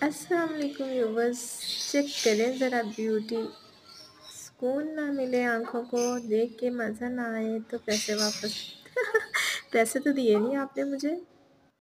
अस्सलाम वालेकुम viewers. Check करें ज़रा ब्यूटी। सुकून ना मिले आँखों को, देख के मज़ा ना आए तो पैसे वापस। पैसे तो दिए नहीं आपने मुझे।